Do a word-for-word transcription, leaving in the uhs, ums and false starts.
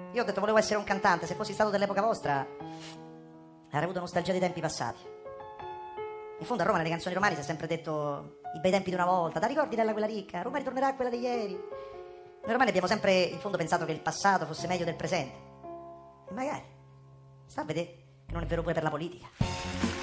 Io ho detto volevo essere un cantante, se fossi stato dell'epoca vostra avrei avuto nostalgia dei tempi passati. In fondo a Roma nelle canzoni romane si è sempre detto i bei tempi di una volta, da ricordi della quella ricca, Roma ritornerà a quella di ieri. Noi romani abbiamo sempre in fondo pensato che il passato fosse meglio del presente. E magari, sta a vedere che non è vero pure per la politica.